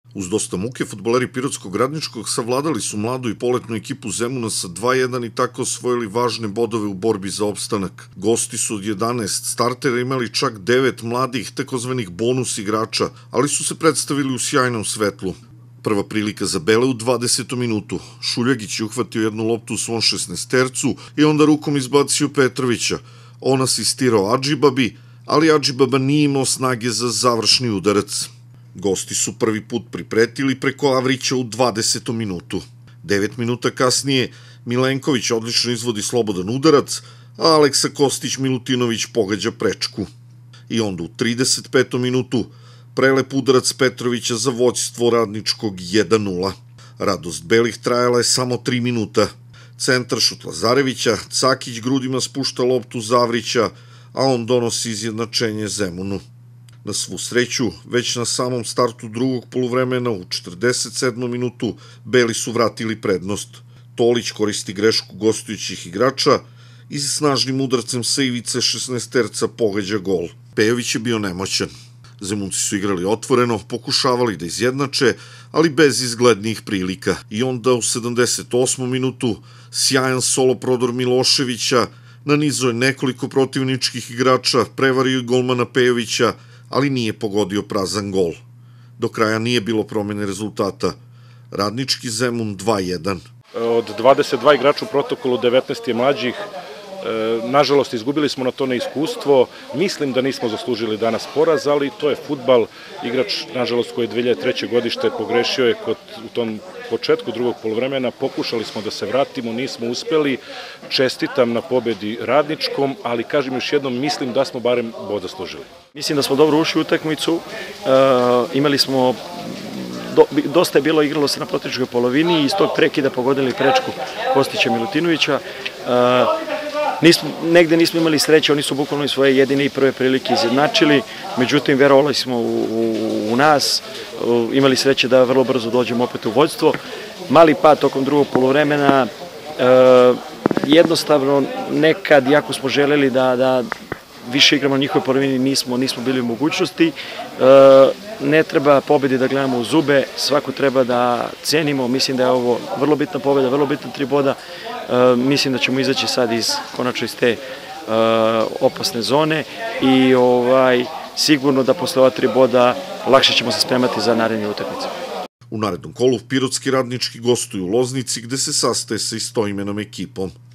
Uz dosta muke, fudbaleri Pirotskog Radničkog savladali su mladu i poletnu ekipu Zemuna sa 2:1 i tako osvojili važne bodove u borbi za opstanak. Gosti su od 11 startera imali čak 9 mladih takozvanih bonus igrača, ali su se predstavili u sjajnom svetlu. Prva prilika za Bele u 20. minutu. Šuljagić je uhvatio jednu loptu u svom 16-tercu i onda rukom izbacio Petrovića. On asistirao Adžibabi, ali Adžibaba nije imao snage za završni udarac. Gosti su prvi put pripretili preko Avrića u 20. minutu. 9 minuta kasnije Milenković odlično izvodi slobodan udarac, a Aleksa Kostić-Milutinović pogađa prečku. I onda u 35. minutu prelep udarac Petrovića za vođstvo Radničkog 1:0. Radost belih trajala je samo 3 minuta. Centar šut Lazarevića, Cakić grudima spušta loptu za Avrića, a on donosi izjednačenje Zemunu. Na svu sreću, već na samom startu drugog poluvremena u 47. minutu Beli su vratili prednost. Tolić koristi grešku gostujućih igrača i snažnim udarcem sa ivice 16-terca pogađa gol. Pejović je bio nemoćan. Zemunci su igrali otvoreno, pokušavali da izjednače, ali bez izglednijih prilika. I onda u 78. minutu sjajan solo prodor Miloševića nanizao je nekoliko protivničkih igrača, prevario je golmana Pejovića, ali nije pogodio prazan gol. Do kraja nije bilo promene rezultata. Radnički Zemun 2:1. Od 22 igrača u protokolu 19 je mlađih. Nažalost, izgubili smo na to neiskustvo. Mislim da nismo zaslužili danas poraz, ali to je fudbal. Igrač, nažalost, koji je 2003. godište, pogrešio je u tom početku drugog poluvremena. Pokušali smo da se vratimo, nismo uspeli. Čestitam na pobedi Radničkom, ali kažem još jednom, mislim da smo barem bod zaslužili. Mislim da smo dobro ušli u utakmicu. Imali smo dosta je bilo, igralo se na protivničkoj polovini i iz tog prekida pogodili prečku Kostića Milutinovića. Negde nismo imali sreće, oni su bukvalno svoje jedine i prve prilike izjednačili, međutim verovali smo u nas, imali sreće da vrlo brzo dođemo opet u vođstvo. Mali pad tokom drugog poluvremena, jednostavno nekad, jako smo želeli da više igramo na njihovoj polovini, nismo bili u mogućnosti. Ne treba pobedi da gledamo u zube, svako treba da cenimo, mislim da je ovo vrlo bitna pobeda, vrlo bitna 3 boda. Mislim da ćemo izaći sad konačno iz te opasne zone i sigurno da posle ova 3 boda lakše ćemo se spremati za naredne utakmice. U narednom kolu Pirotski Radnički gostuju u Loznici gde se sastaje sa istoimenom ekipom.